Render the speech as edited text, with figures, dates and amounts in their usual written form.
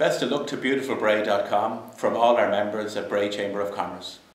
Best of luck to beautifulbray.com from all our members at Bray Chamber of Commerce.